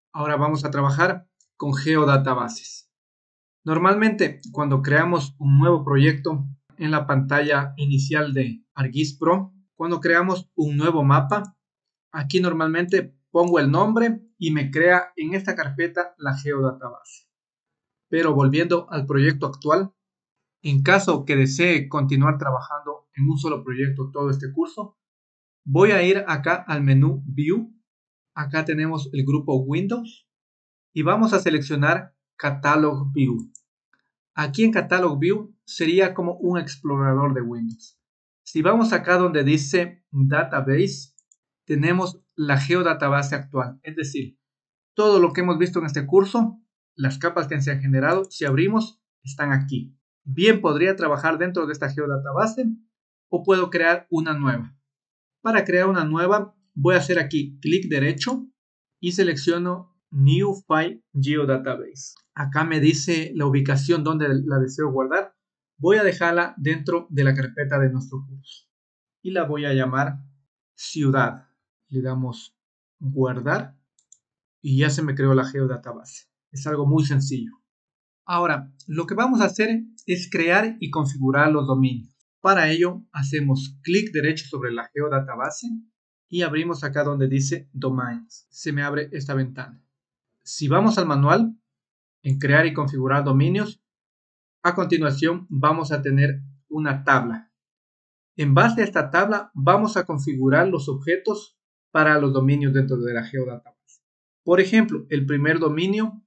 Ahora vamos a trabajar con geodatabases. Normalmente, cuando creamos un nuevo proyecto en la pantalla inicial de ArcGIS Pro, cuando creamos un nuevo mapa, aquí normalmente pongo el nombre y me crea en esta carpeta la geodatabase. Pero volviendo al proyecto actual, en caso que desee continuar trabajando en un solo proyecto todo este curso, voy a ir acá al menú View. Acá tenemos el grupo Windows y vamos a seleccionar Catalog View. Aquí en Catalog View sería como un explorador de Windows. Si vamos acá donde dice Database, tenemos la geodatabase actual, es decir, todo lo que hemos visto en este curso, las capas que se han generado, si abrimos, están aquí. Bien podría trabajar dentro de esta geodatabase o puedo crear una nueva. Para crear una nueva, voy a hacer aquí clic derecho y selecciono New File Geodatabase. Acá me dice la ubicación donde la deseo guardar. Voy a dejarla dentro de la carpeta de nuestro curso y la voy a llamar ciudad. Le damos guardar y ya se me creó la geodatabase. Es algo muy sencillo. Ahora, lo que vamos a hacer es crear y configurar los dominios. Para ello, hacemos clic derecho sobre la geodatabase y abrimos acá donde dice Domains. Se me abre esta ventana. Si vamos al manual, en crear y configurar dominios, a continuación vamos a tener una tabla. En base a esta tabla, vamos a configurar los objetos para los dominios dentro de la geodatabase. Por ejemplo, el primer dominio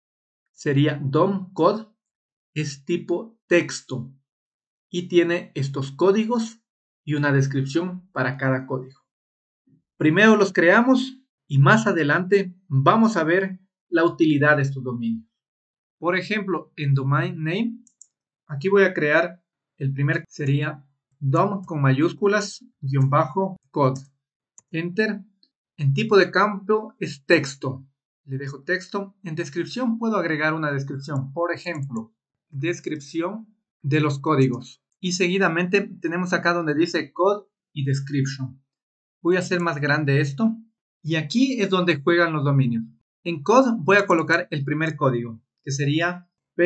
sería DOM-code, es tipo texto y tiene estos códigos y una descripción para cada código. Primero los creamos y más adelante vamos a ver la utilidad de estos dominios. Por ejemplo, en Domain Name, aquí voy a crear el primer, sería DOM con mayúsculas, _code. Enter. En tipo de campo es texto. Le dejo texto. En descripción puedo agregar una descripción. Por ejemplo, descripción de los códigos. Y seguidamente tenemos acá donde dice code y description. Voy a hacer más grande esto. Y aquí es donde juegan los dominios. En code voy a colocar el primer código, que sería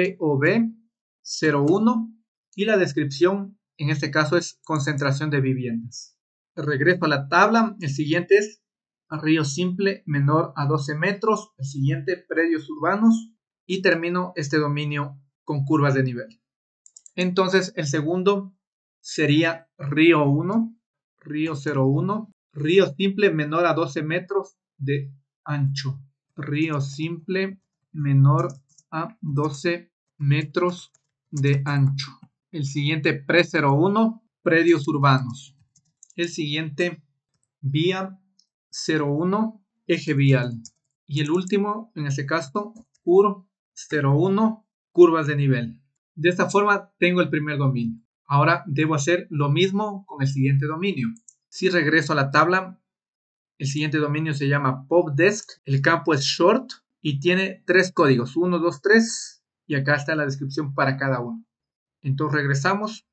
POV01. Y la descripción, en este caso, es concentración de viviendas. Regreso a la tabla. El siguiente es río simple menor a 12 metros. El siguiente, predios urbanos. Y termino este dominio con curvas de nivel. Entonces, el segundo sería río 1, río 01, río simple menor a 12 metros de ancho. Río simple menor a 12 metros de ancho. El siguiente, pre-01, predios urbanos. El siguiente, vía 01, eje vial. Y el último, en este caso, PUR 01, curvas de nivel. De esta forma tengo el primer dominio. Ahora debo hacer lo mismo con el siguiente dominio. Si regreso a la tabla, el siguiente dominio se llama PopDesk. El campo es short y tiene 3 códigos, 1, 2, 3. Y acá está la descripción para cada uno. Entonces regresamos,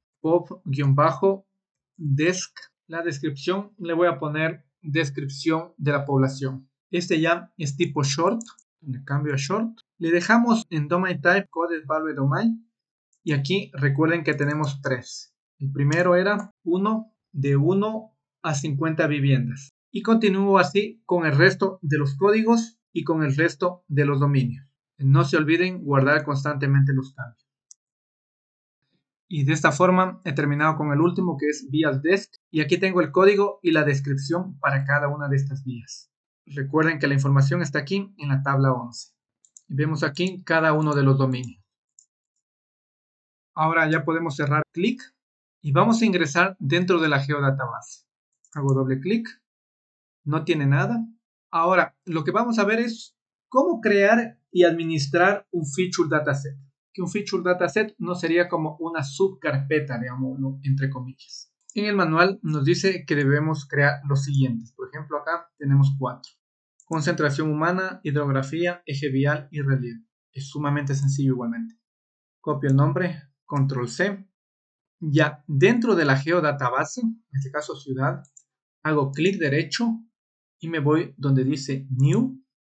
pop-desk. La descripción le voy a poner descripción de la población. Este ya es tipo short. Le cambio a short. Le dejamos en domain type code value domain. Y aquí recuerden que tenemos 3. El primero era 1 de 1 a 50 viviendas. Y continúo así con el resto de los códigos y con el resto de los dominios. No se olviden guardar constantemente los cambios. Y de esta forma he terminado con el último, que es vías desk. Y aquí tengo el código y la descripción para cada una de estas vías. Recuerden que la información está aquí en la tabla 11. Y vemos aquí cada uno de los dominios. Ahora ya podemos cerrar clic y vamos a ingresar dentro de la geodatabase. Hago doble clic. No tiene nada. Ahora lo que vamos a ver es cómo crear y administrar un feature dataset. Que un feature dataset no sería como una subcarpeta, digámoslo, entre comillas. En el manual nos dice que debemos crear los siguientes. Por ejemplo, acá tenemos 4. Concentración humana, hidrografía, eje vial y relieve. Es sumamente sencillo igualmente. Copio el nombre, control C. Ya dentro de la geodatabase, en este caso ciudad, hago clic derecho y me voy donde dice New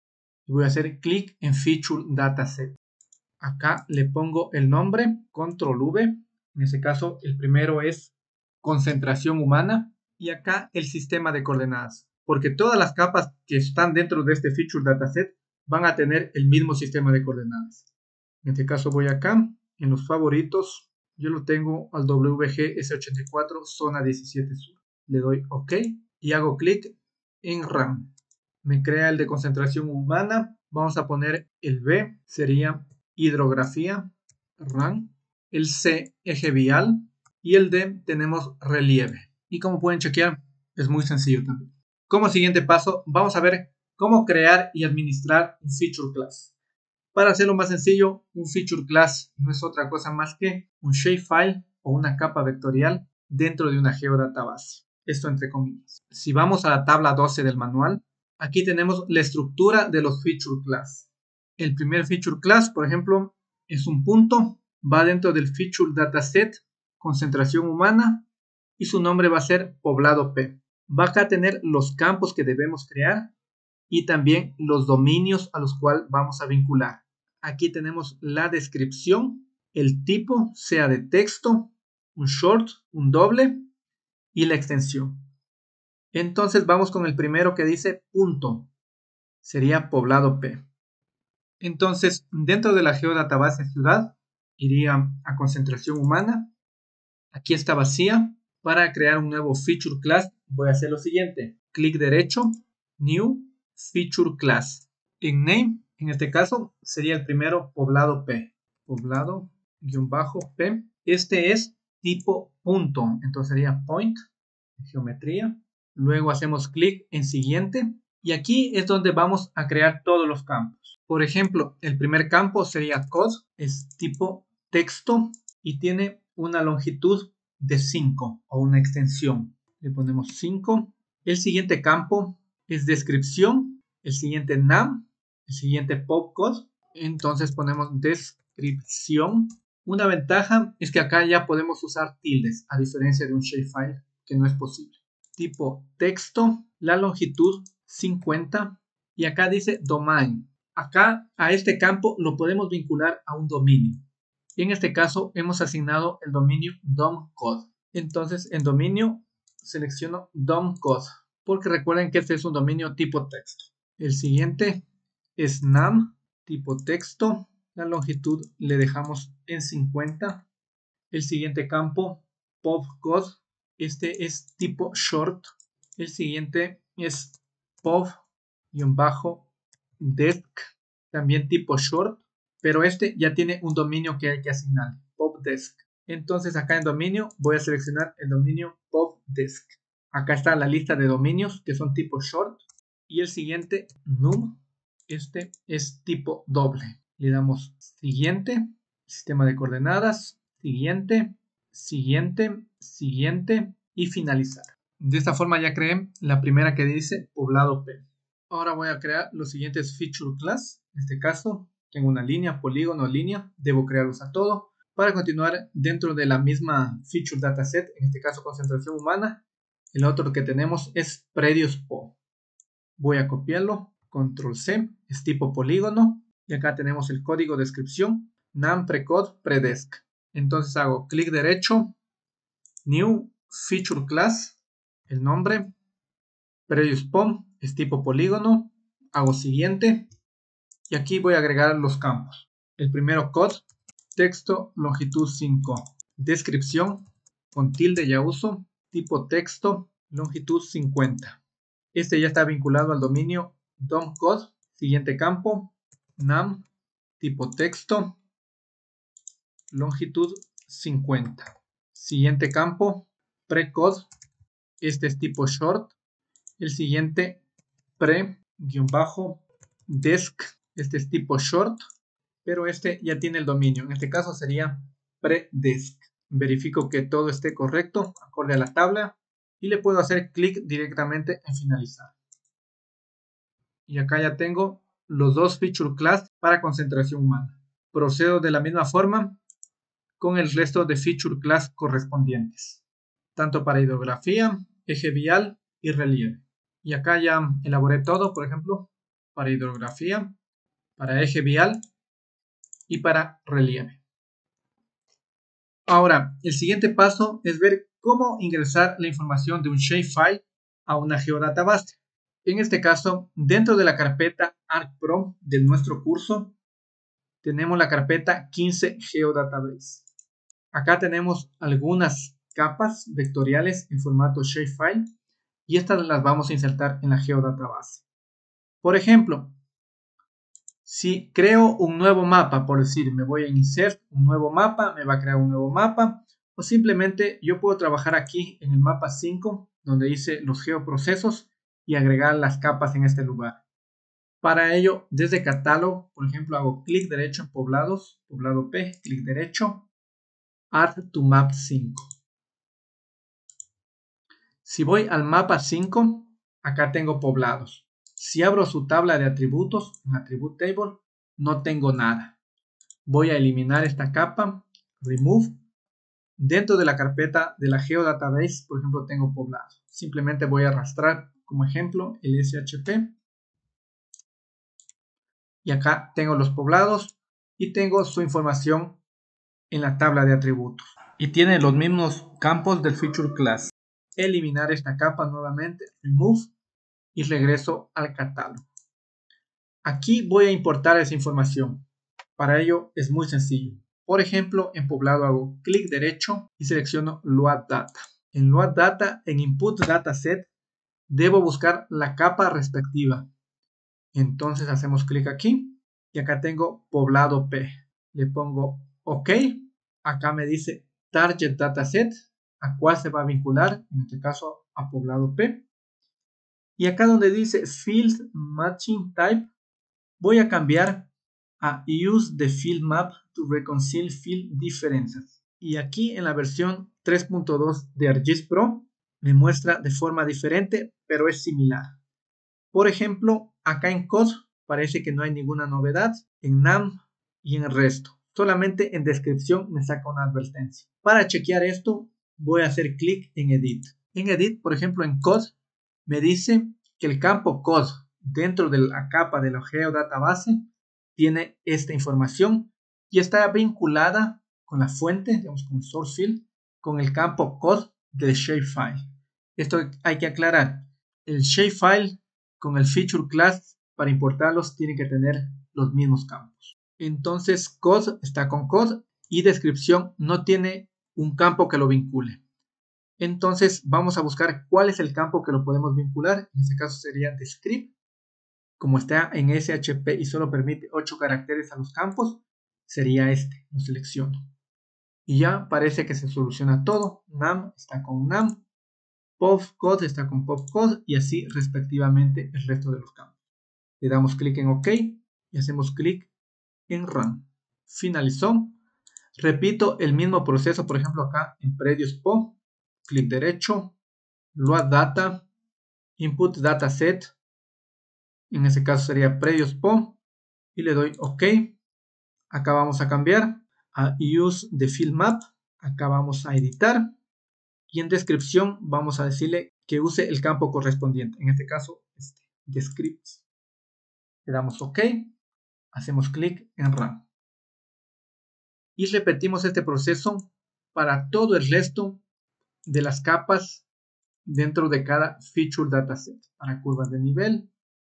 y voy a hacer clic en Feature Dataset. Acá le pongo el nombre, Control V. En este caso, el primero es concentración humana y acá el sistema de coordenadas, porque todas las capas que están dentro de este Feature Dataset van a tener el mismo sistema de coordenadas. En este caso voy acá, en los favoritos, yo lo tengo al WGS84 zona 17 sur. Le doy OK y hago clic en Run. Me crea el de concentración humana. Vamos a poner el B, sería hidrografía, Run. El C, eje vial. Y el D, tenemos relieve. Y como pueden chequear, es muy sencillo también. Como siguiente paso, vamos a ver cómo crear y administrar un Feature Class. Para hacerlo más sencillo, un Feature Class no es otra cosa más que un shapefile o una capa vectorial dentro de una geodatabase. Esto entre comillas. Si vamos a la tabla 12 del manual, aquí tenemos la estructura de los Feature Class. El primer Feature Class, por ejemplo, es un punto, va dentro del Feature Dataset, concentración humana, y su nombre va a ser poblado P. Va acá a tener los campos que debemos crear y también los dominios a los cuales vamos a vincular. Aquí tenemos la descripción, el tipo, sea de texto, un short, un doble y la extensión. Entonces vamos con el primero que dice punto. Sería poblado P. Entonces, dentro de la geodatabase ciudad, iría a concentración humana. Aquí está vacía. Para crear un nuevo Feature Class, voy a hacer lo siguiente. Clic derecho, New, Feature Class. En Name, en este caso, sería el primero poblado P. Poblado-P. Este es tipo punto. Entonces sería point, geometría. Luego hacemos clic en siguiente. Y aquí es donde vamos a crear todos los campos. Por ejemplo, el primer campo sería code. Es tipo texto y tiene una longitud de 5 o una extensión. Le ponemos 5. El siguiente campo es descripción. El siguiente nam. El siguiente popcode. Entonces ponemos descripción. Una ventaja es que acá ya podemos usar tildes, a diferencia de un shapefile que no es posible. Tipo texto, la longitud 50 y acá dice domain. Acá a este campo lo podemos vincular a un dominio. Y en este caso hemos asignado el dominio domcode. Entonces en dominio selecciono domcode porque recuerden que este es un dominio tipo texto. El siguiente es nam, tipo texto. La longitud le dejamos en 50. El siguiente campo, popcode. Este es tipo short. El siguiente es pop-desk. También tipo short. Pero este ya tiene un dominio que hay que asignar. Popdesk. Entonces acá en dominio voy a seleccionar el dominio popdesk. Acá está la lista de dominios que son tipo short. Y el siguiente, num. Este es tipo doble. Le damos siguiente. Sistema de coordenadas. Siguiente. Siguiente. Siguiente. Y finalizar. De esta forma ya creé la primera que dice poblado P. Ahora voy a crear los siguientes feature class. En este caso, tengo una línea, polígono, línea. Debo crearlos a todo. Para continuar dentro de la misma feature dataset, en este caso concentración humana, el otro que tenemos es predios PO. Voy a copiarlo, control C, es tipo polígono. Y acá tenemos el código de descripción, nam precode predesc. Entonces hago clic derecho, new feature class, el nombre, predios PO, es tipo polígono. Hago siguiente. Y aquí voy a agregar los campos. El primero code, texto, longitud 5. Descripción, con tilde ya uso, tipo texto, longitud 50. Este ya está vinculado al dominio domcode. Siguiente campo, nam, tipo texto, longitud 50. Siguiente campo, precode. Este es tipo short. El siguiente, pre-desk. Este es tipo short, pero este ya tiene el dominio. En este caso sería predesc. Verifico que todo esté correcto, acorde a la tabla, y le puedo hacer clic directamente en finalizar. Y acá ya tengo los dos feature class para concentración humana. Procedo de la misma forma con el resto de feature class correspondientes, tanto para hidrografía, eje vial y relieve. Y acá ya elaboré todo, por ejemplo, para hidrografía, para eje vial y para relieve. Ahora, el siguiente paso es ver cómo ingresar la información de un shapefile a una geodatabase. En este caso, dentro de la carpeta ArcPro de nuestro curso, tenemos la carpeta 15 Geodatabase. Acá tenemos algunas capas vectoriales en formato shapefile y estas las vamos a insertar en la geodatabase. Por ejemplo, si creo un nuevo mapa, por decir, me voy a insert un nuevo mapa, me va a crear un nuevo mapa, o simplemente yo puedo trabajar aquí en el mapa 5, donde dice los geoprocesos, y agregar las capas en este lugar. Para ello, desde catálogo, por ejemplo, hago clic derecho en poblados, poblado P, clic derecho, Add to Map 5. Si voy al mapa 5, acá tengo poblados. Si abro su tabla de atributos, en Attribute Table, no tengo nada. Voy a eliminar esta capa, Remove. Dentro de la carpeta de la Geodatabase, por ejemplo, tengo poblados. Simplemente voy a arrastrar como ejemplo el SHP. Y acá tengo los poblados y tengo su información en la tabla de atributos. Y tiene los mismos campos del Feature Class. Eliminar esta capa nuevamente, Remove, y regreso al catálogo. Aquí voy a importar esa información. Para ello es muy sencillo. Por ejemplo, en poblado hago clic derecho y selecciono Load Data. En Load Data, en Input Dataset, debo buscar la capa respectiva. Entonces hacemos clic aquí y acá tengo poblado P. Le pongo OK. Acá me dice Target Dataset, a cuál se va a vincular, en este caso a poblado P. Y acá donde dice Field Matching Type, voy a cambiar a Use the Field Map to Reconcile Field Differences. Y aquí en la versión 3.2 de ArcGIS Pro me muestra de forma diferente, pero es similar. Por ejemplo, acá en COD parece que no hay ninguna novedad, en NAM y en el resto. Solamente en descripción me saca una advertencia. Para chequear esto, voy a hacer clic en Edit. En Edit, por ejemplo, en COD, me dice que el campo COD dentro de la capa de la geodatabase tiene esta información y está vinculada con la fuente, digamos con el source field, con el campo COD del shapefile. Esto hay que aclarar. El shapefile con el feature class para importarlos tiene que tener los mismos campos. Entonces COD está con COD y descripción no tiene un campo que lo vincule. Entonces vamos a buscar cuál es el campo que lo podemos vincular. En este caso sería Descript. Como está en SHP y solo permite 8 caracteres a los campos, sería este. Lo selecciono. Y ya parece que se soluciona todo. NAM está con NAM. POPCOD está con POPCOD y así respectivamente el resto de los campos. Le damos clic en OK y hacemos clic en Run. Finalizó. Repito el mismo proceso, por ejemplo, acá en Predios PO. Clic derecho, Load Data, Input Dataset. En ese caso sería Predios PO. Y le doy OK. Acá vamos a cambiar a Use the Field Map. Acá vamos a editar. Y en descripción vamos a decirle que use el campo correspondiente. En este caso, Descripts. Le damos OK. Hacemos clic en Run. Y repetimos este proceso para todo el resto de las capas dentro de cada Feature Dataset. Para curvas de nivel,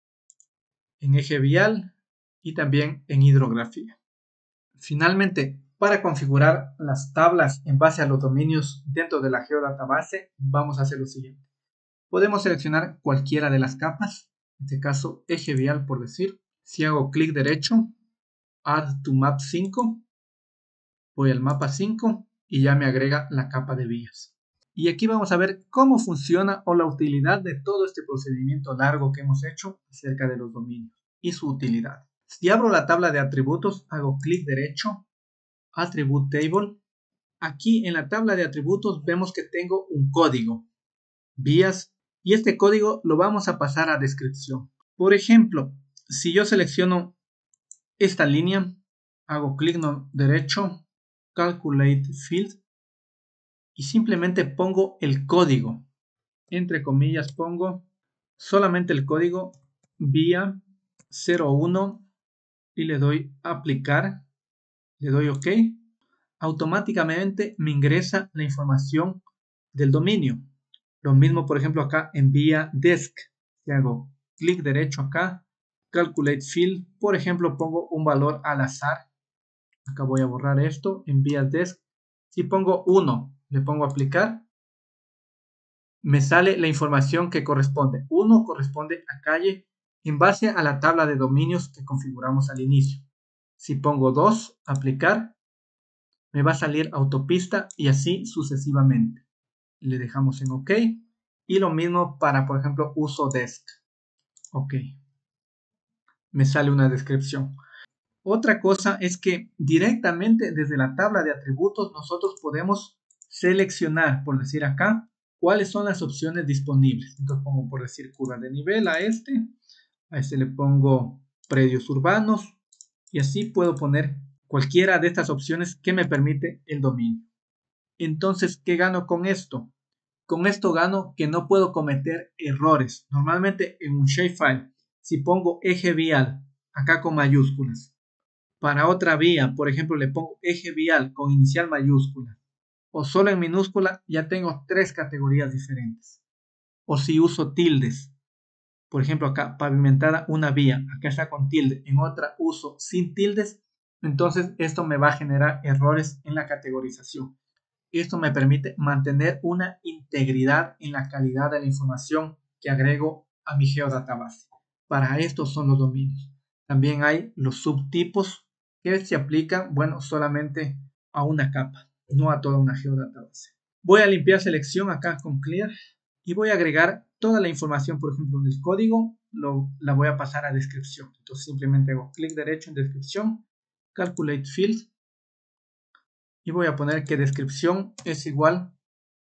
en eje vial y también en hidrografía. Finalmente, para configurar las tablas en base a los dominios dentro de la geodatabase, vamos a hacer lo siguiente. Podemos seleccionar cualquiera de las capas, en este caso eje vial por decir. Si hago clic derecho, Add to Map 5, voy al mapa 5 y ya me agrega la capa de vías. Y aquí vamos a ver cómo funciona o la utilidad de todo este procedimiento largo que hemos hecho acerca de los dominios y su utilidad. Si abro la tabla de atributos, hago clic derecho, Attribute Table. Aquí en la tabla de atributos vemos que tengo un código, vías, y este código lo vamos a pasar a descripción. Por ejemplo, si yo selecciono esta línea, hago clic derecho, Calculate Field, y simplemente pongo el código. Entre comillas pongo solamente el código vía 01 y le doy aplicar, le doy OK. Automáticamente me ingresa la información del dominio. Lo mismo, por ejemplo, acá en vía desk. Si hago clic derecho acá, calculate field, por ejemplo, pongo un valor al azar. Acá voy a borrar esto en vía desk. Si pongo 1, le pongo aplicar, me sale la información que corresponde. 1 corresponde a calle en base a la tabla de dominios que configuramos al inicio. Si pongo 2, aplicar, me va a salir autopista y así sucesivamente. Le dejamos en OK. Y lo mismo para, por ejemplo, uso desk. OK. Me sale una descripción. Otra cosa es que directamente desde la tabla de atributos nosotros podemos seleccionar, por decir acá, cuáles son las opciones disponibles. Entonces pongo, por decir, curva de nivel a este le pongo predios urbanos y así puedo poner cualquiera de estas opciones que me permite el dominio. Entonces, ¿qué gano con esto? Con esto gano que no puedo cometer errores. Normalmente en un shapefile, si pongo eje vial acá con mayúsculas, para otra vía, por ejemplo, le pongo eje vial con inicial mayúscula o solo en minúscula, ya tengo 3 categorías diferentes. O si uso tildes, por ejemplo, acá pavimentada una vía, acá está con tilde, en otra uso sin tildes, entonces esto me va a generar errores en la categorización. Esto me permite mantener una integridad en la calidad de la información que agrego a mi geodatabase. Para esto son los dominios. También hay los subtipos que se aplican, bueno, solamente a una capa, no a toda una geodatabase. Voy a limpiar selección acá con clear y voy a agregar toda la información, por ejemplo, del código, la voy a pasar a descripción. Entonces simplemente hago clic derecho en descripción, calculate field y voy a poner que descripción es igual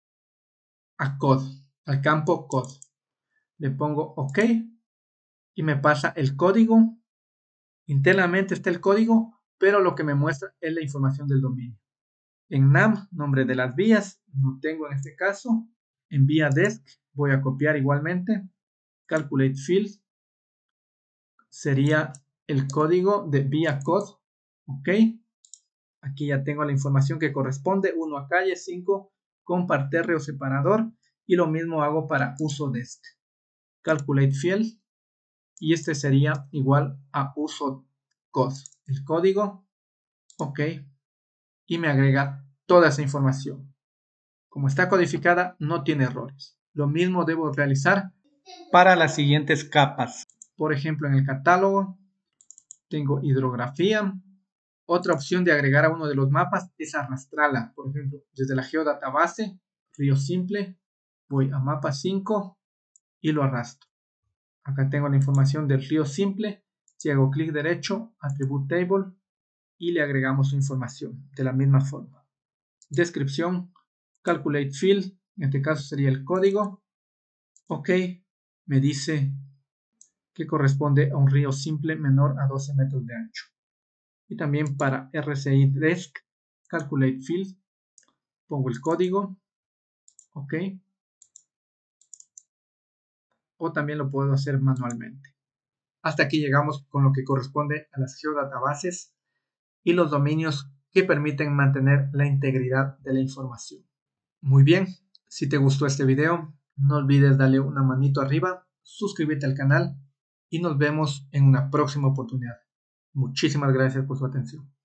a code, al campo code. Le pongo OK y me pasa el código. Internamente está el código, pero lo que me muestra es la información del dominio. En NAM, nombre de las vías, no tengo en este caso. En vía desk voy a copiar igualmente. Calculate field sería el código de vía code. OK. Aquí ya tengo la información que corresponde. 1 a calle, 5 con parterre o separador. Y lo mismo hago para uso desk. Calculate field. Y este sería igual a uso code. El código. OK. Y me agrega toda esa información. Como está codificada, no tiene errores. Lo mismo debo realizar para las siguientes capas. Por ejemplo, en el catálogo tengo hidrografía. Otra opción de agregar a uno de los mapas es arrastrarla. Por ejemplo, desde la geodatabase, río simple, voy a mapa 5 y lo arrastro. Acá tengo la información del río simple. Si hago clic derecho, Attribute Table y le agregamos su información de la misma forma. Descripción, Calculate Field, en este caso sería el código. OK, me dice que corresponde a un río simple menor a 12 metros de ancho. Y también para RCI Desk, Calculate Field, pongo el código. OK. O también lo puedo hacer manualmente. Hasta aquí llegamos con lo que corresponde a las geodatabases y los dominios que permiten mantener la integridad de la información. Muy bien, si te gustó este video, no olvides darle una manito arriba, suscribirte al canal y nos vemos en una próxima oportunidad. Muchísimas gracias por su atención.